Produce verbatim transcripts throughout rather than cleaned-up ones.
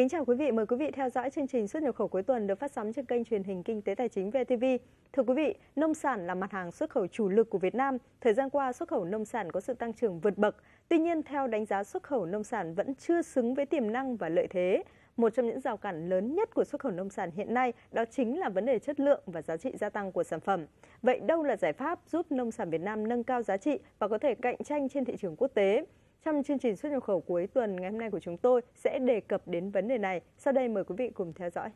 Kính chào quý vị, mời quý vị theo dõi chương trình xuất nhập khẩu cuối tuần được phát sóng trên kênh truyền hình Kinh tế Tài chính vê tê vê. Thưa quý vị, nông sản là mặt hàng xuất khẩu chủ lực của Việt Nam. Thời gian qua, xuất khẩu nông sản có sự tăng trưởng vượt bậc. Tuy nhiên, theo đánh giá, xuất khẩu nông sản vẫn chưa xứng với tiềm năng và lợi thế. Một trong những rào cản lớn nhất của xuất khẩu nông sản hiện nay đó chính là vấn đề chất lượng và giá trị gia tăng của sản phẩm. Vậy đâu là giải pháp giúp nông sản Việt Nam nâng cao giá trị và có thể cạnh tranh trên thị trường quốc tế? Trong chương trình xuất nhập khẩu cuối tuần ngày hôm nay của chúng tôi sẽ đề cập đến vấn đề này. Sau đây mời quý vị cùng theo dõi.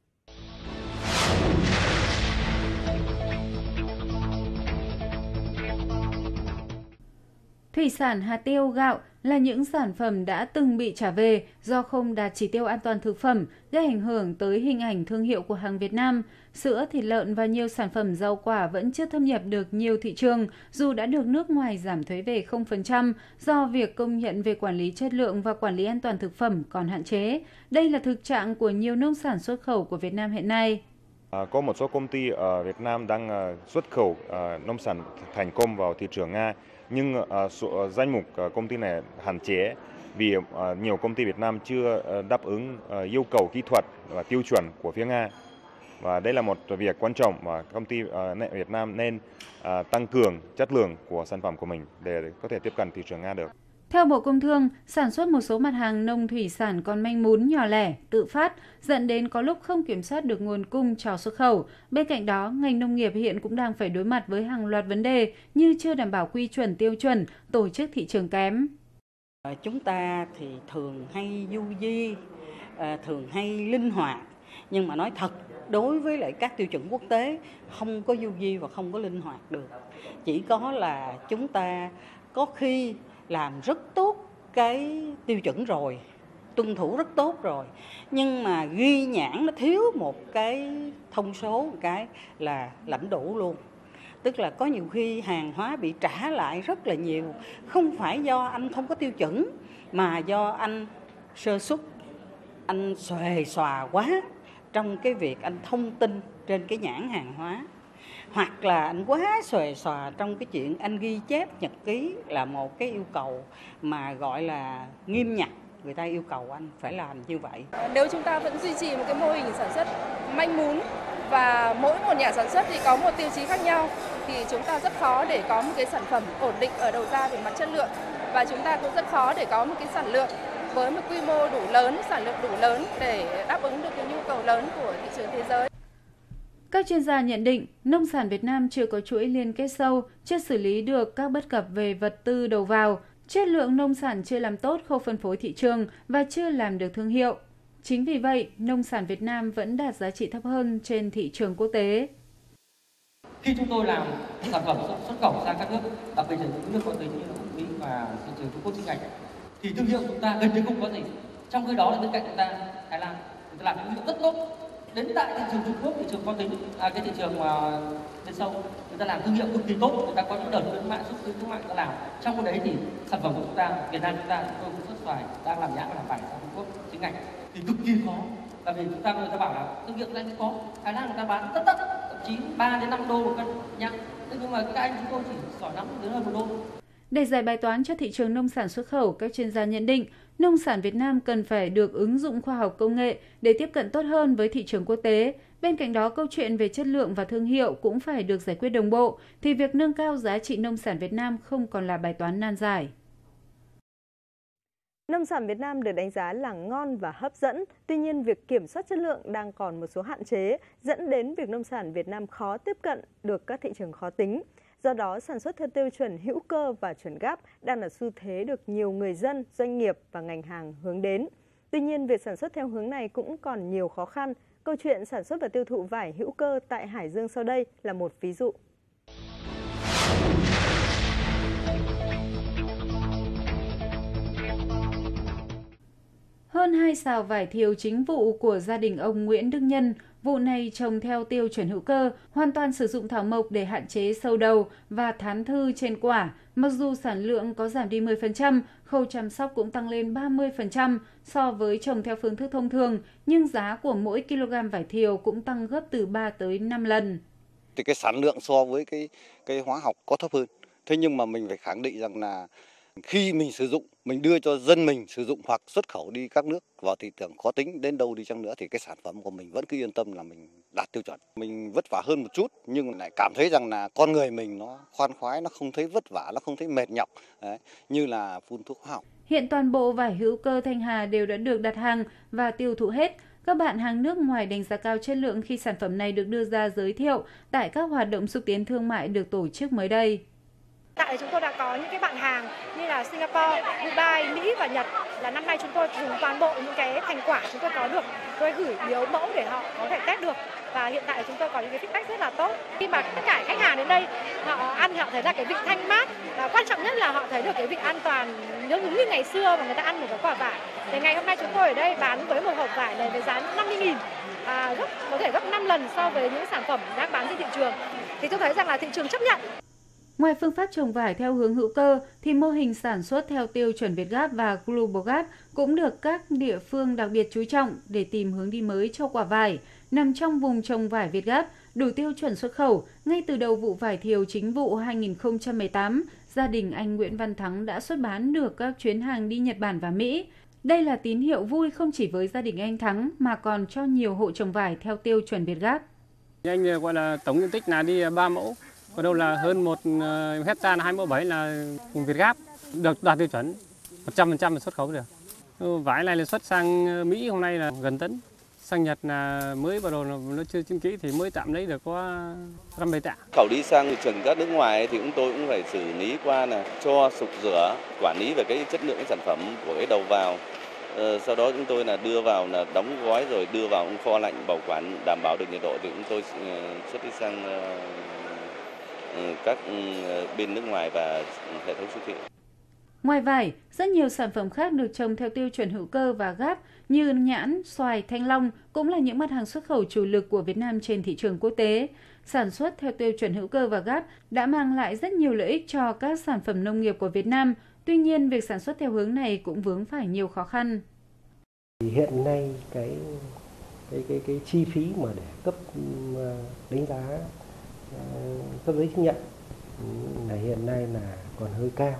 Thủy sản, hạt tiêu, gạo là những sản phẩm đã từng bị trả về do không đạt chỉ tiêu an toàn thực phẩm, gây ảnh hưởng tới hình ảnh thương hiệu của hàng Việt Nam. Sữa, thịt lợn và nhiều sản phẩm rau quả vẫn chưa thâm nhập được nhiều thị trường, dù đã được nước ngoài giảm thuế về không phần trăm do việc công nhận về quản lý chất lượng và quản lý an toàn thực phẩm còn hạn chế. Đây là thực trạng của nhiều nông sản xuất khẩu của Việt Nam hiện nay. Có một số công ty ở Việt Nam đang xuất khẩu nông sản thành công vào thị trường Nga, nhưng số, danh mục công ty này hạn chế vì nhiều công ty Việt Nam chưa đáp ứng yêu cầu kỹ thuật và tiêu chuẩn của phía Nga. Và đây là một việc quan trọng mà công ty Việt Nam nên tăng cường chất lượng của sản phẩm của mình để có thể tiếp cận thị trường Nga được. Theo Bộ Công Thương, sản xuất một số mặt hàng nông thủy sản còn manh mún, nhỏ lẻ, tự phát, dẫn đến có lúc không kiểm soát được nguồn cung cho xuất khẩu. Bên cạnh đó, ngành nông nghiệp hiện cũng đang phải đối mặt với hàng loạt vấn đề như chưa đảm bảo quy chuẩn tiêu chuẩn, tổ chức thị trường kém. Chúng ta thì thường hay du di, thường hay linh hoạt, nhưng mà nói thật, đối với lại các tiêu chuẩn quốc tế, không có du di và không có linh hoạt được. Chỉ có là chúng ta có khi làm rất tốt cái tiêu chuẩn rồi, tuân thủ rất tốt rồi, nhưng mà ghi nhãn nó thiếu một cái thông số, một cái là lãnh đủ luôn. Tức là có nhiều khi hàng hóa bị trả lại rất là nhiều, không phải do anh không có tiêu chuẩn, mà do anh sơ suất, anh xuề xòa quá trong cái việc anh thông tin trên cái nhãn hàng hóa. Hoặc là anh quá xuề xòa trong cái chuyện anh ghi chép nhật ký là một cái yêu cầu mà gọi là nghiêm ngặt. Người ta yêu cầu anh phải làm như vậy. Nếu chúng ta vẫn duy trì một cái mô hình sản xuất manh mún và mỗi một nhà sản xuất thì có một tiêu chí khác nhau thì chúng ta rất khó để có một cái sản phẩm ổn định ở đầu ra về mặt chất lượng. Và chúng ta cũng rất khó để có một cái sản lượng với một quy mô đủ lớn, sản lượng đủ lớn để đáp ứng được cái nhu cầu lớn của thị trường thế giới. Các chuyên gia nhận định, nông sản Việt Nam chưa có chuỗi liên kết sâu, chưa xử lý được các bất cập về vật tư đầu vào, chất lượng nông sản chưa làm tốt khâu phân phối thị trường và chưa làm được thương hiệu. Chính vì vậy, nông sản Việt Nam vẫn đạt giá trị thấp hơn trên thị trường quốc tế. Khi chúng tôi làm sản phẩm xuất khẩu sang các nước, đặc biệt là những nước có tới như là Mỹ và thị trường Trung Quốc chính ngạch, thì thương hiệu chúng ta gần như không có gì. Trong khi đó là bên cạnh chúng ta, Thái Lan, chúng ta làm thương hiệu rất tốt. Đến tại thị trường Trung Quốc, thị trường khó tính, à, cái thị trường mà bên sâu, người ta làm thương hiệu cực kỳ tốt, người ta có những đợt khuyến mại, xúc tiến thương mại người ta làm. Trong cái đấy thì sản phẩm của chúng ta, Việt Nam chúng ta, chúng tôi cũng xuất xoài, đang làm nhãn và làm vải sang Trung Quốc chính ngạch thì cực kỳ khó. Tại vì chúng ta người ta bảo là thương hiệu này có, Thái Lan người ta bán tất tất, thậm chí ba đến năm đô một cân nhãn. Thế nhưng mà các anh chúng tôi chỉ giỏi lắm đến hơn một đô. Để giải bài toán cho thị trường nông sản xuất khẩu, các chuyên gia nhận định nông sản Việt Nam cần phải được ứng dụng khoa học công nghệ để tiếp cận tốt hơn với thị trường quốc tế. Bên cạnh đó, câu chuyện về chất lượng và thương hiệu cũng phải được giải quyết đồng bộ, thì việc nâng cao giá trị nông sản Việt Nam không còn là bài toán nan giải. Nông sản Việt Nam được đánh giá là ngon và hấp dẫn, tuy nhiên việc kiểm soát chất lượng đang còn một số hạn chế, dẫn đến việc nông sản Việt Nam khó tiếp cận được các thị trường khó tính. Do đó, sản xuất theo tiêu chuẩn hữu cơ và chuẩn gáp đang là xu thế được nhiều người dân, doanh nghiệp và ngành hàng hướng đến. Tuy nhiên, việc sản xuất theo hướng này cũng còn nhiều khó khăn. Câu chuyện sản xuất và tiêu thụ vải hữu cơ tại Hải Dương sau đây là một ví dụ. Hơn hai sào vải thiều chính vụ của gia đình ông Nguyễn Đức Nhân, vụ này trồng theo tiêu chuẩn hữu cơ, hoàn toàn sử dụng thảo mộc để hạn chế sâu đầu và thán thư trên quả. Mặc dù sản lượng có giảm đi mười phần trăm, khâu chăm sóc cũng tăng lên ba mươi phần trăm so với trồng theo phương thức thông thường, nhưng giá của mỗi kg vải thiều cũng tăng gấp từ ba tới năm lần. Thì cái sản lượng so với cái cái hóa học có thấp hơn. Thế nhưng mà mình phải khẳng định rằng là Khi mình sử dụng, mình đưa cho dân mình sử dụng hoặc xuất khẩu đi các nước vào thị trường khó tính đến đâu đi chăng nữa thì cái sản phẩm của mình vẫn cứ yên tâm là mình đạt tiêu chuẩn. Mình vất vả hơn một chút nhưng lại cảm thấy rằng là con người mình nó khoan khoái, nó không thấy vất vả, nó không thấy mệt nhọc đấy, như là phun thuốc hóa học. Hiện toàn bộ vải hữu cơ Thanh Hà đều đã được đặt hàng và tiêu thụ hết. Các bạn hàng nước ngoài đánh giá cao chất lượng khi sản phẩm này được đưa ra giới thiệu tại các hoạt động xúc tiến thương mại được tổ chức mới đây. Tại chúng tôi đã có những cái bạn hàng như là Singapore, Dubai, Mỹ và Nhật là năm nay chúng tôi dùng toàn bộ những cái thành quả chúng tôi có được, tôi gửi biếu mẫu để họ có thể test được và hiện tại chúng tôi có những cái feedback rất là tốt. Khi mà tất cả khách hàng đến đây họ ăn họ thấy là cái vị thanh mát và quan trọng nhất là họ thấy được cái vị an toàn giống như ngày xưa mà người ta ăn một cái quả vải. Thì ngày hôm nay chúng tôi ở đây bán với một hộp vải này với giá năm mươi nghìn, à, gấp, có thể gấp năm lần so với những sản phẩm đang bán trên thị trường. Thì tôi thấy rằng là thị trường chấp nhận. Ngoài phương pháp trồng vải theo hướng hữu cơ, thì mô hình sản xuất theo tiêu chuẩn Việt Gap và Global Gap cũng được các địa phương đặc biệt chú trọng để tìm hướng đi mới cho quả vải. Nằm trong vùng trồng vải Việt Gap, đủ tiêu chuẩn xuất khẩu, ngay từ đầu vụ vải thiều chính vụ hai nghìn không trăm mười tám, gia đình anh Nguyễn Văn Thắng đã xuất bán được các chuyến hàng đi Nhật Bản và Mỹ. Đây là tín hiệu vui không chỉ với gia đình anh Thắng mà còn cho nhiều hộ trồng vải theo tiêu chuẩn Việt Gap. Anh gọi là tổng diện tích là đi ba mẫu. Ở đâu là hơn một hectare, hai mẫu bảy là vùng Việt Gap được đạt tiêu chuẩn một trăm phần trăm xuất khẩu được. Vải này là xuất sang Mỹ hôm nay là gần tấn, sang Nhật là mới bắt đầu nó chưa chín kỹ thì mới tạm lấy được có năm bảy tạ. Khẩu đi sang thị trường các nước ngoài thì chúng tôi cũng phải xử lý qua là cho sục rửa, quản lý về cái chất lượng cái sản phẩm của cái đầu vào. Ờ, sau đó chúng tôi là đưa vào là đóng gói rồi đưa vào kho lạnh bảo quản đảm bảo được nhiệt độ thì chúng tôi xuất đi sang các bên nước ngoài và hệ thống siêu thị. Ngoài vải, rất nhiều sản phẩm khác được trồng theo tiêu chuẩn hữu cơ và Gap như nhãn, xoài, thanh long cũng là những mặt hàng xuất khẩu chủ lực của Việt Nam trên thị trường quốc tế. Sản xuất theo tiêu chuẩn hữu cơ và Gap đã mang lại rất nhiều lợi ích cho các sản phẩm nông nghiệp của Việt Nam. Tuy nhiên, việc sản xuất theo hướng này cũng vướng phải nhiều khó khăn. Hiện nay cái cái cái cái chi phí mà để cấp đánh giá cấp giấy chứng nhận là hiện nay là còn hơi cao.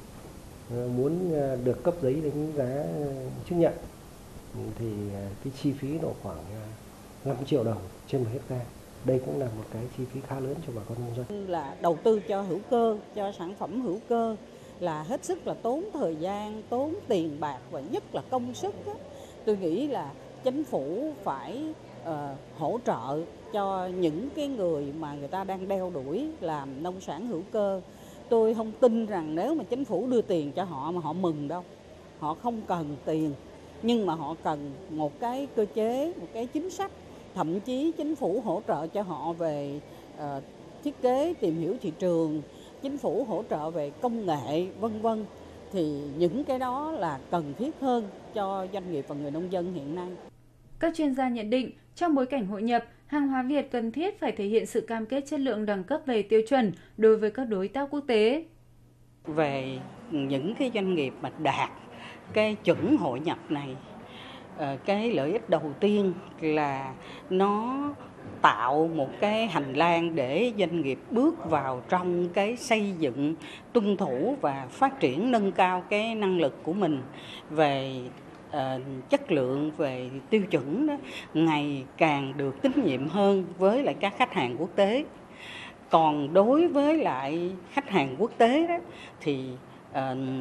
Muốn được cấp giấy đánh giá chứng nhận thì cái chi phí nó khoảng năm triệu đồng trên một hectare. Đây cũng là một cái chi phí khá lớn cho bà con nông dân. Là đầu tư cho hữu cơ, cho sản phẩm hữu cơ là hết sức là tốn thời gian, tốn tiền bạc và nhất là công sức đó. Tôi nghĩ là chính phủ phải uh, hỗ trợ cho những cái người mà người ta đang đeo đuổi làm nông sản hữu cơ. Tôi không tin rằng nếu mà chính phủ đưa tiền cho họ mà họ mừng đâu. Họ không cần tiền, nhưng mà họ cần một cái cơ chế, một cái chính sách. Thậm chí chính phủ hỗ trợ cho họ về uh, thiết kế, tìm hiểu thị trường, chính phủ hỗ trợ về công nghệ, vân vân. Thì những cái đó là cần thiết hơn cho doanh nghiệp và người nông dân hiện nay. Các chuyên gia nhận định, trong bối cảnh hội nhập, hàng hóa Việt cần thiết phải thể hiện sự cam kết chất lượng đẳng cấp về tiêu chuẩn đối với các đối tác quốc tế. Về những cái doanh nghiệp mà đạt cái chuẩn hội nhập này, cái lợi ích đầu tiên là nó tạo một cái hành lang để doanh nghiệp bước vào trong cái xây dựng, tuân thủ và phát triển nâng cao cái năng lực của mình về uh, chất lượng, về tiêu chuẩn đó, ngày càng được tín nhiệm hơn với lại các khách hàng quốc tế. Còn đối với lại khách hàng quốc tế đó thì uh,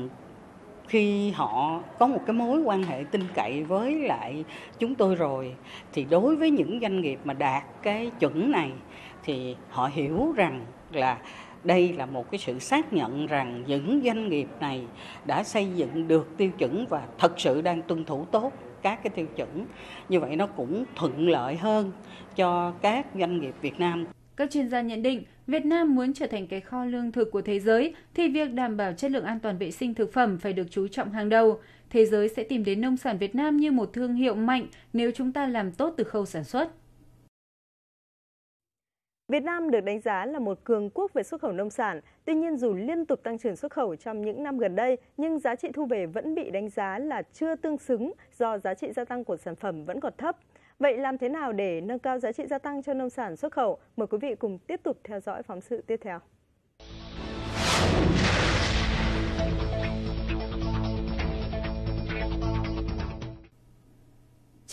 khi họ có một cái mối quan hệ tin cậy với lại chúng tôi rồi thì đối với những doanh nghiệp mà đạt cái chuẩn này thì họ hiểu rằng là đây là một cái sự xác nhận rằng những doanh nghiệp này đã xây dựng được tiêu chuẩn và thật sự đang tuân thủ tốt các cái tiêu chuẩn. Như vậy nó cũng thuận lợi hơn cho các doanh nghiệp Việt Nam. Các chuyên gia nhận định, Việt Nam muốn trở thành cái kho lương thực của thế giới thì việc đảm bảo chất lượng an toàn vệ sinh thực phẩm phải được chú trọng hàng đầu. Thế giới sẽ tìm đến nông sản Việt Nam như một thương hiệu mạnh nếu chúng ta làm tốt từ khâu sản xuất. Việt Nam được đánh giá là một cường quốc về xuất khẩu nông sản. Tuy nhiên, dù liên tục tăng trưởng xuất khẩu trong những năm gần đây, nhưng giá trị thu về vẫn bị đánh giá là chưa tương xứng do giá trị gia tăng của sản phẩm vẫn còn thấp. Vậy làm thế nào để nâng cao giá trị gia tăng cho nông sản xuất khẩu? Mời quý vị cùng tiếp tục theo dõi phóng sự tiếp theo.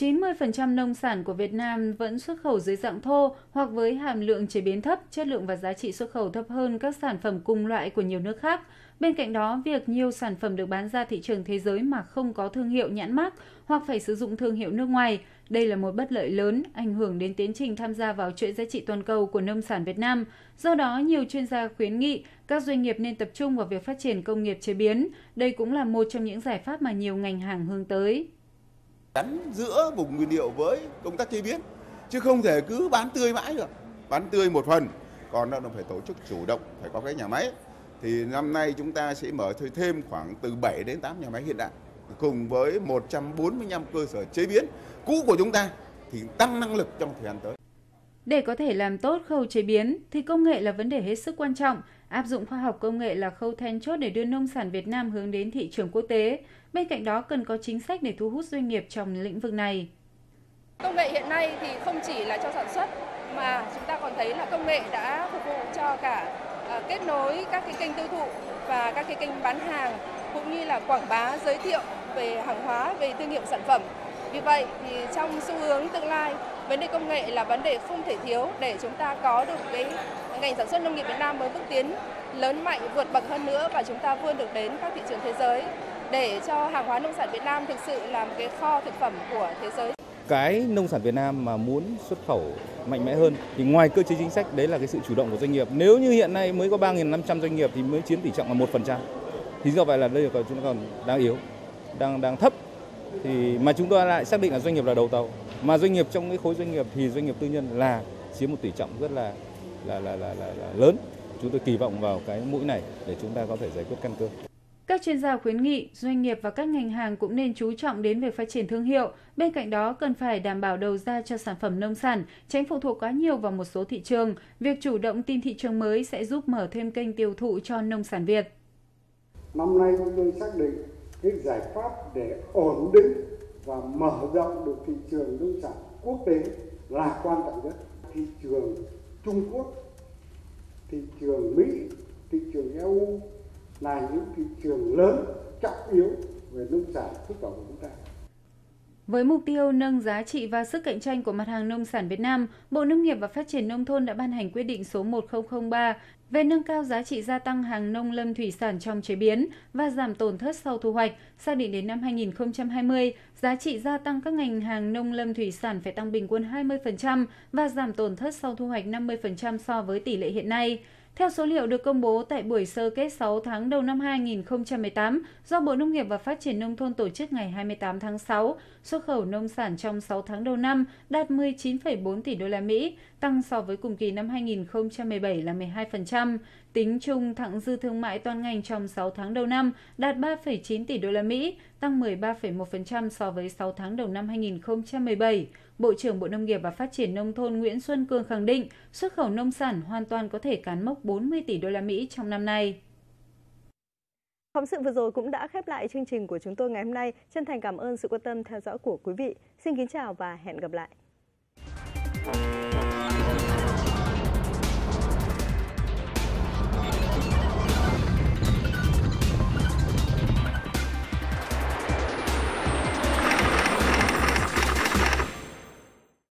chín mươi phần trăm nông sản của Việt Nam vẫn xuất khẩu dưới dạng thô hoặc với hàm lượng chế biến thấp, chất lượng và giá trị xuất khẩu thấp hơn các sản phẩm cùng loại của nhiều nước khác. Bên cạnh đó, việc nhiều sản phẩm được bán ra thị trường thế giới mà không có thương hiệu nhãn mác hoặc phải sử dụng thương hiệu nước ngoài, đây là một bất lợi lớn, ảnh hưởng đến tiến trình tham gia vào chuỗi giá trị toàn cầu của nông sản Việt Nam. Do đó, nhiều chuyên gia khuyến nghị các doanh nghiệp nên tập trung vào việc phát triển công nghiệp chế biến. Đây cũng là một trong những giải pháp mà nhiều ngành hàng hướng tới. Gắn giữa vùng nguyên liệu với công tác chế biến, chứ không thể cứ bán tươi mãi được. Bán tươi một phần, còn nó phải tổ chức chủ động, phải có cái nhà máy. Thì năm nay chúng ta sẽ mở thêm khoảng từ bảy đến tám nhà máy hiện đại, cùng với một trăm bốn mươi lăm cơ sở chế biến cũ của chúng ta thì tăng năng lực trong thời gian tới. Để có thể làm tốt khâu chế biến thì công nghệ là vấn đề hết sức quan trọng. Áp dụng khoa học công nghệ là khâu then chốt để đưa nông sản Việt Nam hướng đến thị trường quốc tế. Bên cạnh đó cần có chính sách để thu hút doanh nghiệp trong lĩnh vực này. Công nghệ hiện nay thì không chỉ là cho sản xuất mà chúng ta còn thấy là công nghệ đã phục vụ cho cả uh, kết nối các cái kênh tiêu thụ và các cái kênh bán hàng, cũng như là quảng bá giới thiệu về hàng hóa, về thương hiệu sản phẩm. Vì vậy thì trong xu hướng tương lai, vấn đề công nghệ là vấn đề không thể thiếu để chúng ta có được cái ngành sản xuất nông nghiệp Việt Nam với bước tiến lớn mạnh, vượt bậc hơn nữa và chúng ta vươn được đến các thị trường thế giới để cho hàng hóa nông sản Việt Nam thực sự làm cái kho thực phẩm của thế giới. Cái nông sản Việt Nam mà muốn xuất khẩu mạnh mẽ hơn thì ngoài cơ chế chính sách đấy là cái sự chủ động của doanh nghiệp. Nếu như hiện nay mới có ba nghìn năm trăm doanh nghiệp thì mới chiếm tỷ trọng là một phần trăm. Thì do vậy là đây là chúng ta còn đang yếu, đang đang thấp. Thì mà chúng ta lại xác định là doanh nghiệp là đầu tàu. Mà doanh nghiệp trong cái khối doanh nghiệp thì doanh nghiệp tư nhân là chiếm một tỷ trọng rất là là là là, là, là lớn. Chúng tôi kỳ vọng vào cái mũi này để chúng ta có thể giải quyết căn cơ. Các chuyên gia khuyến nghị doanh nghiệp và các ngành hàng cũng nên chú trọng đến việc phát triển thương hiệu. Bên cạnh đó cần phải đảm bảo đầu ra cho sản phẩm nông sản, tránh phụ thuộc quá nhiều vào một số thị trường. Việc chủ động tìm thị trường mới sẽ giúp mở thêm kênh tiêu thụ cho nông sản Việt. Năm nay chúng tôi xác định cái giải pháp để ổn định và mở rộng được thị trường nông sản quốc tế là quan trọng nhất. Thị trường Trung Quốc, thị trường Mỹ, thị trường e u là những thị trường lớn, trọng yếu về nông sản xuất khẩu của chúng ta. Với mục tiêu nâng giá trị và sức cạnh tranh của mặt hàng nông sản Việt Nam, Bộ Nông nghiệp và Phát triển Nông thôn đã ban hành quyết định số một nghìn không ba về nâng cao giá trị gia tăng hàng nông lâm thủy sản trong chế biến và giảm tổn thất sau thu hoạch. Xác định đến năm hai nghìn không trăm hai mươi, giá trị gia tăng các ngành hàng nông lâm thủy sản phải tăng bình quân hai mươi phần trăm và giảm tổn thất sau thu hoạch năm mươi phần trăm so với tỷ lệ hiện nay. Theo số liệu được công bố tại buổi sơ kết sáu tháng đầu năm hai nghìn không trăm mười tám do Bộ Nông nghiệp và Phát triển Nông thôn tổ chức ngày hai mươi tám tháng sáu, xuất khẩu nông sản trong sáu tháng đầu năm đạt mười chín phẩy bốn tỷ đô la Mỹ, tăng so với cùng kỳ năm hai nghìn không trăm mười bảy là mười hai phần trăm. Tính chung thặng dư thương mại toàn ngành trong sáu tháng đầu năm đạt ba phẩy chín tỷ đô la Mỹ, tăng mười ba phẩy một phần trăm so với sáu tháng đầu năm hai nghìn không trăm mười bảy. Bộ trưởng Bộ Nông nghiệp và Phát triển Nông thôn Nguyễn Xuân Cường khẳng định xuất khẩu nông sản hoàn toàn có thể cán mốc bốn mươi tỷ đô la Mỹ trong năm nay. Phóng sự vừa rồi cũng đã khép lại chương trình của chúng tôi ngày hôm nay. Chân thành cảm ơn sự quan tâm theo dõi của quý vị. Xin kính chào và hẹn gặp lại.